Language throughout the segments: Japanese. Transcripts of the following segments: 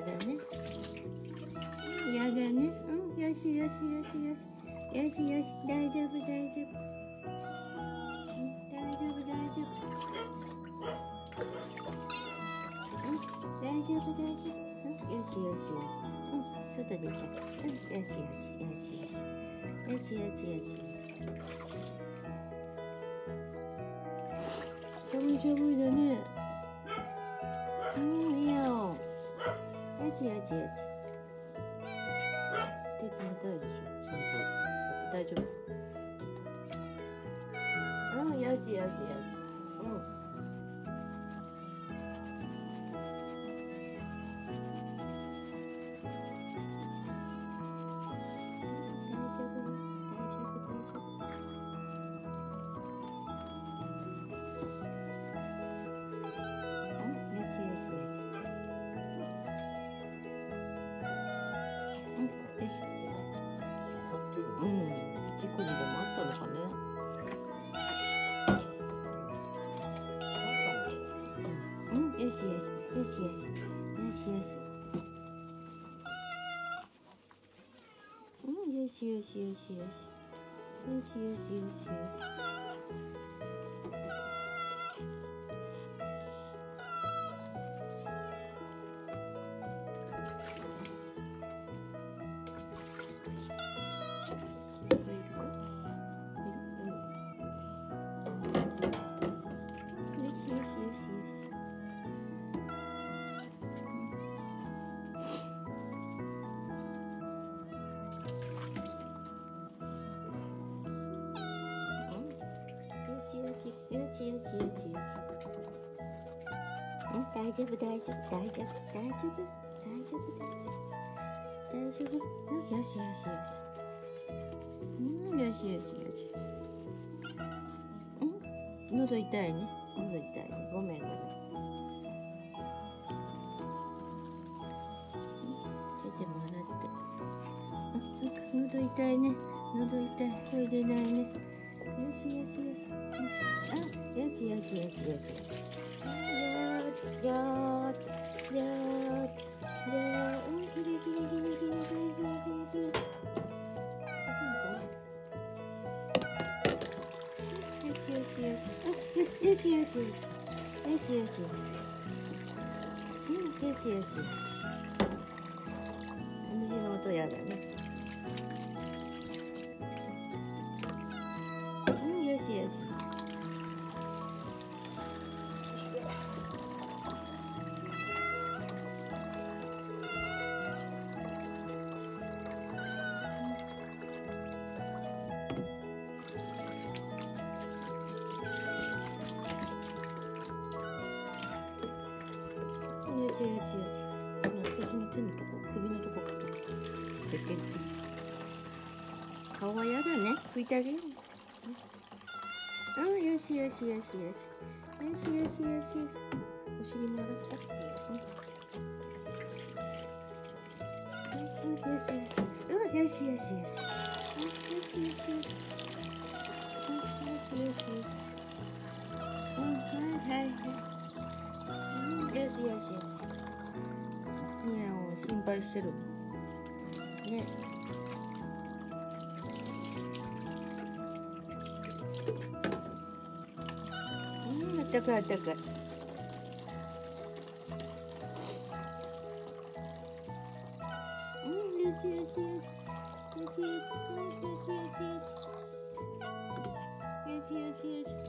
だね。やだね。うん、よしよしよしよし。よしよし、大丈夫大丈夫。大丈夫大丈夫。大丈夫大丈夫。よしよしよし。外出た。よしよしよしよし。よしよしよし。寒い寒いだね。いいよ。よちよちよち。手冷たいでしょ、シャンプー。大丈夫。よしよしよし。事故にでもあったのかね。よしよしよしよしよしよしよし。よしよしよしよしよしよしよしよし。大丈夫大丈夫大丈夫大丈夫大丈夫大丈夫大丈夫。よしよしよし。よしよしよし。喉痛いね。喉痛いね。ごめんごめん。手でも洗って。喉痛いね。喉痛い。声出ないね。よしよしよし。よしよしよしよし。じゃーっじゃーっじゃーっ。きれいきれいきれいきれいきれいきれいきれいきれい。よしよしよし。よしよしよし。よしよしよし。よしよし。お水の音やだね。よしよし。よちよちよち。私の手のとこ、首のとこか。石鹸ついて。顔はやだね。拭いてあげよう。よしよしよしよし。よしよしよしよし。お尻も洗った。よしよし。よしよしよし。よしよしよし。よしよしよし。はいはい。よしよしよし。いや、もう心配してる。ね。あったかいあったかい。よしよしよし。よしよしよしよしよしよし。よしよし。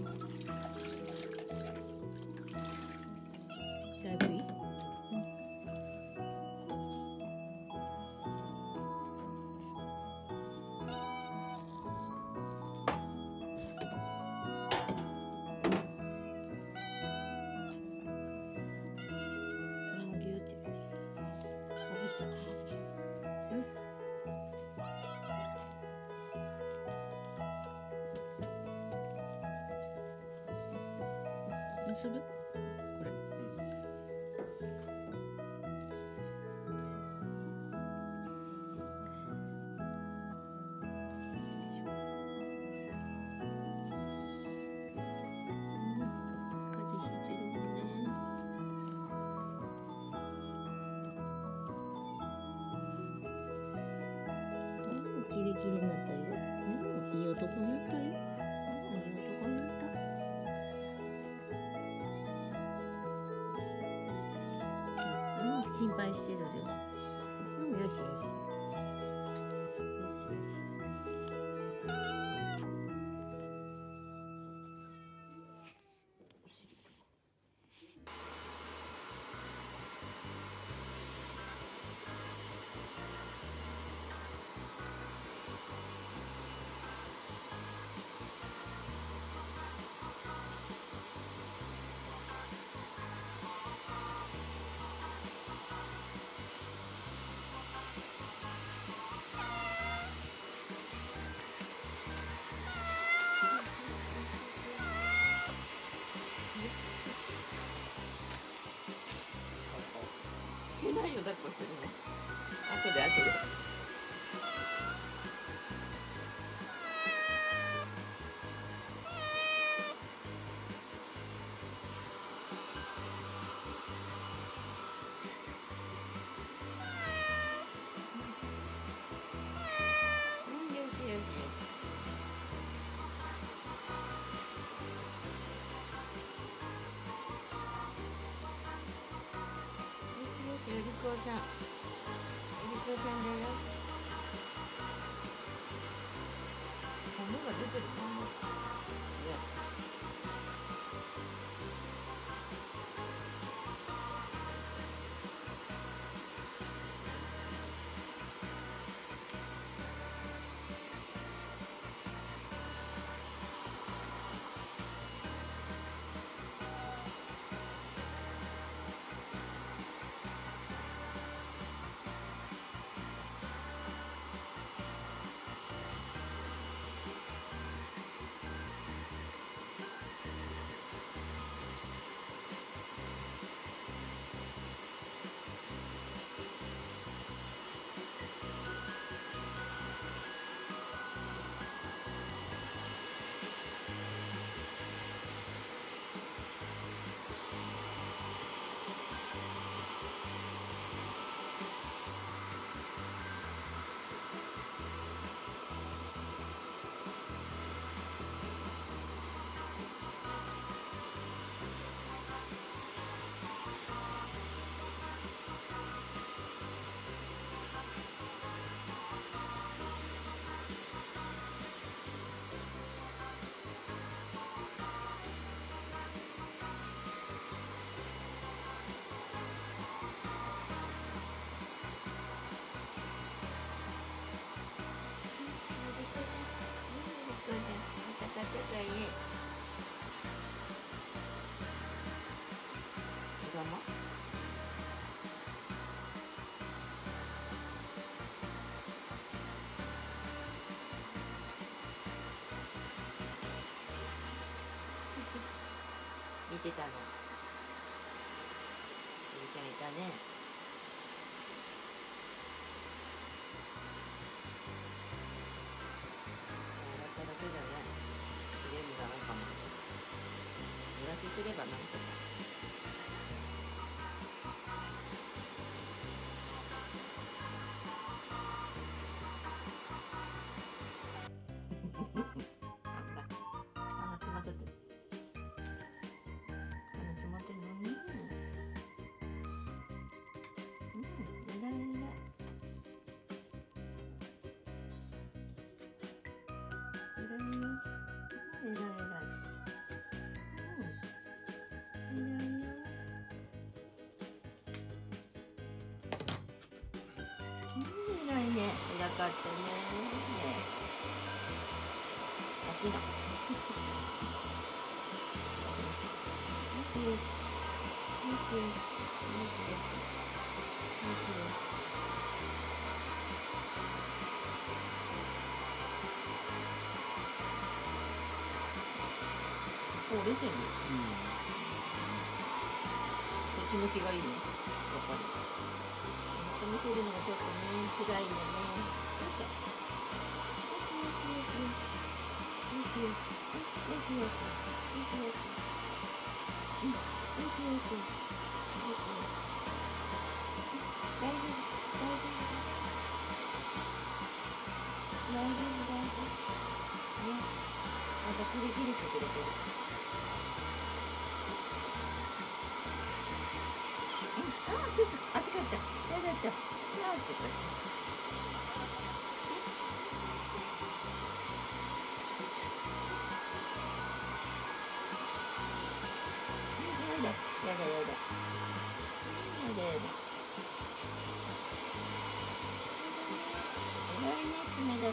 だいぶいい？結ぶ？これ。風邪ひいてるもんね。 リキリになったよ。いい男になったよ。いい男になった。心配してるよ。よしよし。よしよし。何を抱っこしてるの？後で。よしよしよし。お利口さん。お利口さんだよ。骨が出てるかな。見てたの。ゆりちゃんいたね。笑っただけじゃね。きれいにならんかも。濡らしすればなんとか。偉かったね。飽きな。こう出てる。こっち向きがいいね。やっぱり。見せるのがちょっとね、辛いよね。大丈夫。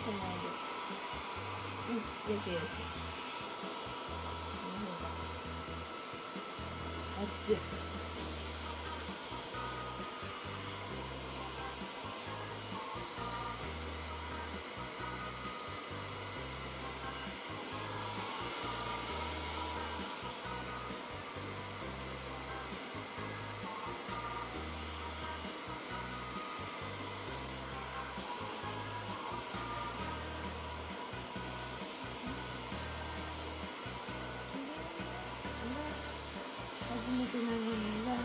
さないで。よしよし。あっち。初めてなのに偉いね。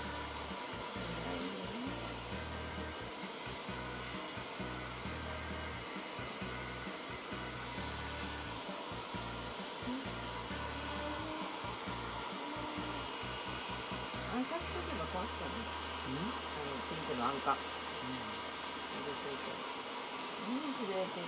あんかしとけば壊すかな。ピンクのあんか。入れといて。震えてる。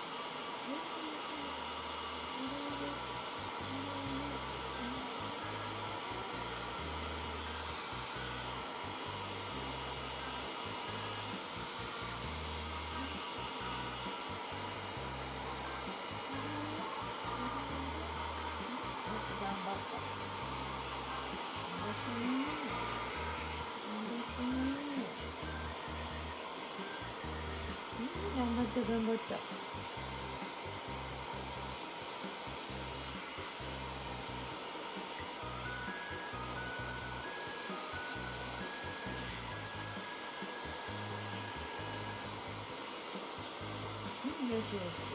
頑張った。頑張った頑張った。よしよしよしよし。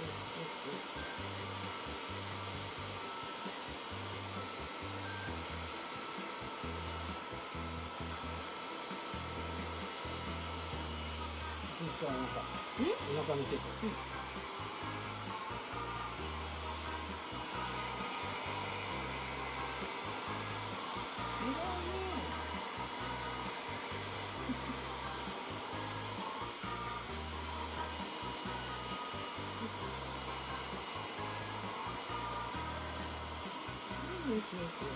お腹見せて。 よしよし。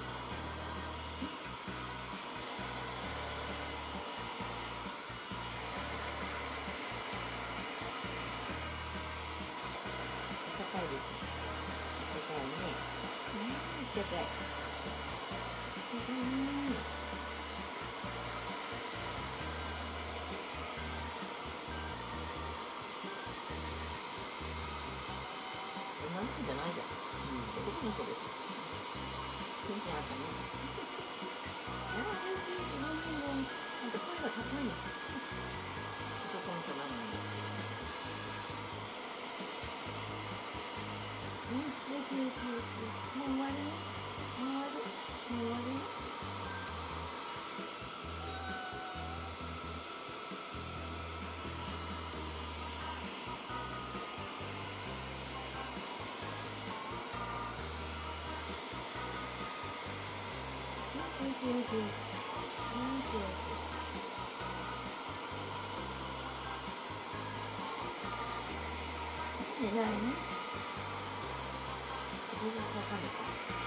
高いです。高いね。高い。なんじゃないじゃん。男の子です。元気あったね。ああ、嬉しい。なんか声が高い。男の子なのに。よしよしよしよし。もう終わりね。もう終わり。もう終わりね。よしよしよし。よしよし。偉いね。これがわかるか。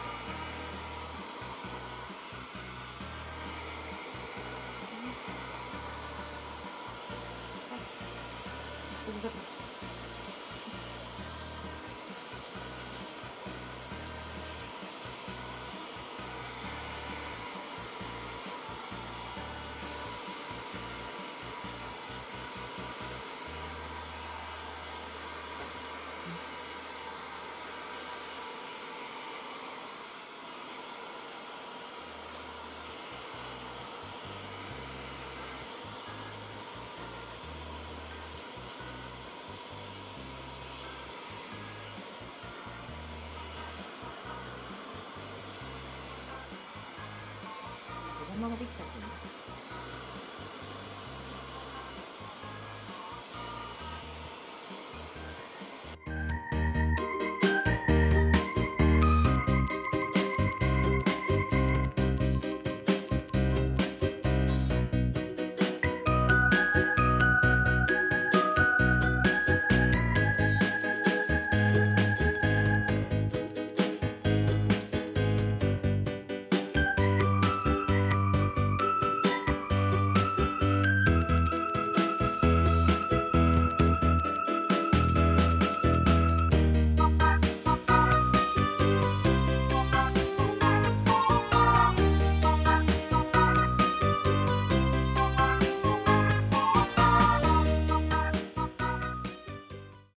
それだけ。子供ができちゃってる。